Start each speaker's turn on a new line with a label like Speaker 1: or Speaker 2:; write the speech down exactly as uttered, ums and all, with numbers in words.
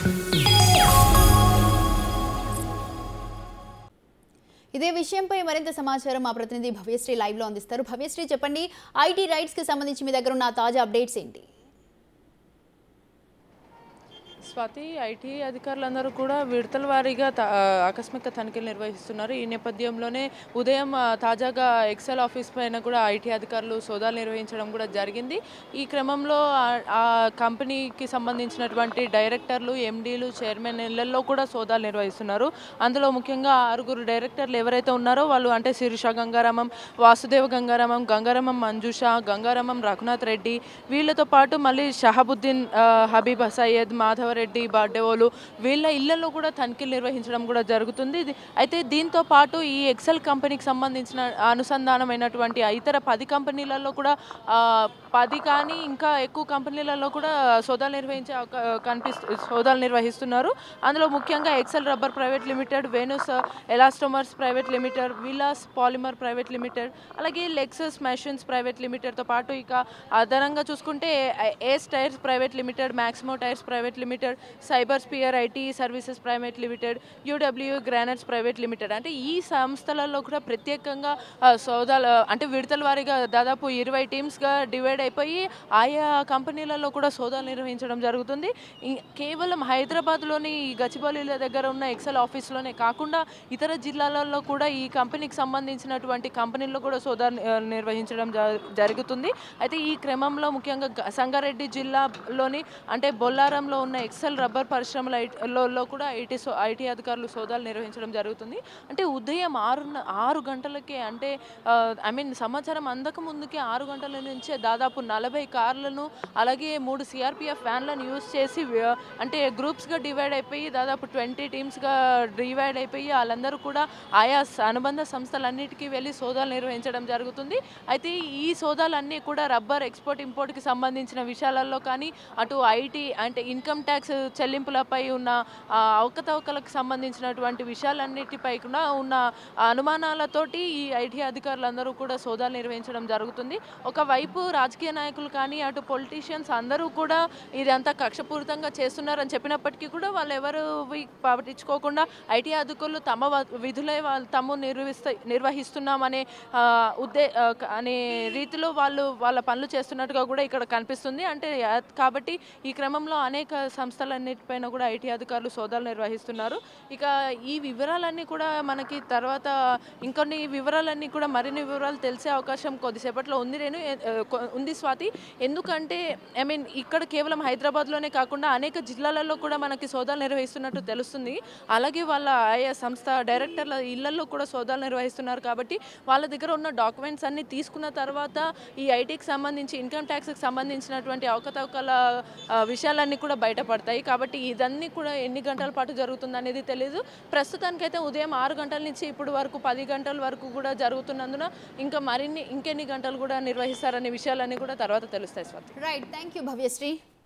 Speaker 1: ఇదే విషయంపై మరింత సమాచారం మా ప్రతినిధి భవ్యశ్రీ లైవ్ లో అందిస్తారు. భవ్యశ్రీ చెప్పండి, ఐటీ రైట్స్ కి సంబంధించి మీ దగ్గర ఉన్న తాజా అప్డేట్స్ ఏంటి?
Speaker 2: స్వాతి, ఐటీ అధికారులందరూ కూడా విడతల వారీగా ఆకస్మిక తనిఖీలు నిర్వహిస్తున్నారు. ఈ నేపథ్యంలోనే ఉదయం తాజాగా ఎక్సెల్ ఆఫీస్ పైన కూడా ఐటీ అధికారులు సోదాలు నిర్వహించడం కూడా జరిగింది. ఈ క్రమంలో ఆ కంపెనీకి సంబంధించినటువంటి డైరెక్టర్లు, ఎండీలు, చైర్మన్ ఇళ్లలో కూడా సోదాలు నిర్వహిస్తున్నారు. అందులో ముఖ్యంగా ఆరుగురు డైరెక్టర్లు ఎవరైతే ఉన్నారో వాళ్ళు అంటే శిరీష గంగారామం, వాసుదేవ గంగారామం, గంగారామం మంజుష, గంగారామం రఘునాథ్ రెడ్డి, వీళ్ళతో పాటు మళ్ళీ షహాబుద్దీన్, హబీబ్ సయ్యద్, మాధవ రెడ్డి, బార్డేవోలు వీళ్ళ ఇళ్లలో కూడా తనిఖీలు నిర్వహించడం కూడా జరుగుతుంది. అయితే దీంతో పాటు ఈ ఎక్సెల్ కంపెనీకి సంబంధించిన అనుసంధానమైనటువంటి ఇతర పది కంపెనీలలో కూడా పది కానీ ఇంకా ఎక్కువ కంపెనీలలో కూడా సోదాలు నిర్వహించే కనిపిస్తు సోదాలు నిర్వహిస్తున్నారు. అందులో ముఖ్యంగా Excel rubber private limited, Venus elastomers private limited, Vilas polymer private limited, అలాగే లెక్సస్ మెషిన్స్ ప్రైవేట్ లిమిటెడ్తో పాటు ఇక అదనంగా చూసుకుంటే Ace tyres private limited, Maximo tyres private limited, cyber sphere IT services private limited, UW granites private limited, అంటే ఈ సంస్థలలో కూడా ప్రత్యేకంగా సోదాలు అంటే విడతల వారీగా దాదాపు ఇరవై టీమ్స్గా డివైడ్ అయిపోయి ఆయా కంపెనీలలో కూడా సోదాలు నిర్వహించడం జరుగుతుంది. కేవలం హైదరాబాద్లోని గచ్చిబౌలిల దగ్గర ఉన్న ఎక్సెల్ ఆఫీస్లోనే కాకుండా ఇతర జిల్లాలలో కూడా ఈ కంపెనీకి సంబంధించినటువంటి కంపెనీల్లో కూడా సోదాలు నిర్వహించడం జరుగుతుంది. అయితే ఈ క్రమంలో ముఖ్యంగా సంగారెడ్డి జిల్లాలోని అంటే బొల్లారంలో ఉన్న ఎక్సెల్ రబ్బర్ పరిశ్రమలలో కూడా ఐటీ సో ఐటీ అధికారులు సోదాలు నిర్వహించడం జరుగుతుంది. అంటే ఉదయం ఆరు ఆరు గంటలకే అంటే ఐ మీన్ సమాచారం అందక ముందుకే ఆరు గంటల నుంచే దాదాపు నలభై కార్లను అలాగే మూడు సిఆర్పిఎఫ్ వ్యాన్లను యూజ్ చేసి అంటే గ్రూప్స్గా డివైడ్ అయిపోయి దాదాపు ట్వంటీ టీమ్స్గా డివైడ్ అయిపోయి వాళ్ళందరూ కూడా ఆయా అనుబంధ సంస్థలన్నిటికీ వెళ్ళి సోదాలు నిర్వహించడం జరుగుతుంది. అయితే ఈ సోదాలన్నీ కూడా రబ్బర్ ఎక్స్పోర్ట్ ఇంపోర్ట్కి సంబంధించిన విషయాలలో కానీ అటు ఐటీ అంటే ఇన్కమ్ ట్యాక్స్ చెల్లింపులపై ఉన్న అవకతవకలకు సంబంధించినటువంటి విషయాలన్నిటిపై కూడా ఉన్న అనుమానాలతోటి ఈ ఐటీ అధికారులందరూ కూడా సోదాలు నిర్వహించడం జరుగుతుంది. ఒకవైపు రాజకీయ నాయకులు కానీ అటు పొలిటీషియన్స్ అందరూ కూడా ఇదంతా కక్షపూరితంగా చేస్తున్నారని చెప్పినప్పటికీ కూడా వాళ్ళు ఎవరు పట్టించుకోకుండా ఐటీ అధికారులు తమ విధులే వాళ్ళు తాము నిర్వహిస్త నిర్వహిస్తున్నామనే ఉద్దే అనే రీతిలో వాళ్ళు వాళ్ళ పనులు చేస్తున్నట్టుగా కూడా ఇక్కడ కనిపిస్తుంది. అంటే కాబట్టి ఈ క్రమంలో అనేక సంస్థలన్నిటిపైన కూడా ఐటీ అధికారులు సోదాలు నిర్వహిస్తున్నారు. ఇక ఈ వివరాలన్నీ కూడా మనకి తర్వాత ఇంకొన్ని వివరాలన్నీ కూడా మరిన్ని వివరాలు తెలిసే అవకాశం కొద్దిసేపట్లో ఉంది నేను ఉంది స్వాతి. ఎందుకంటే ఐ మీన్ ఇక్కడ కేవలం హైదరాబాద్లోనే కాకుండా అనేక జిల్లాలలో కూడా మనకి సోదాలు నిర్వహిస్తున్నట్టు తెలుస్తుంది. అలాగే వాళ్ళ ఆయా సంస్థ డైరెక్టర్ల ఇళ్లలో కూడా సోదాలు నిర్వహిస్తున్నారు. కాబట్టి వాళ్ళ దగ్గర ఉన్న డాక్యుమెంట్స్ అన్ని తీసుకున్న తర్వాత ఈ ఐటీకి సంబంధించి ఇన్కమ్ ట్యాక్స్కి సంబంధించినటువంటి అవకతవకల విషయాలన్నీ కూడా బయటపడతాయి. కాబట్టి ఇదన్నీ కూడా ఎన్ని గంటల పాటు జరుగుతుంది అనేది తెలియదు. ప్రస్తుతానికైతే ఉదయం ఆరు గంటల నుంచి ఇప్పుడు వరకు పది గంటల వరకు కూడా జరుగుతున్నందున ఇంకా మరిన్ని ఇంకెన్ని గంటలు కూడా నిర్వహిస్తారనే విషయాలన్నీ కూడా తర్వాత తెలుస్తాయి Swathi.
Speaker 1: Right, thank you Bhavyasri.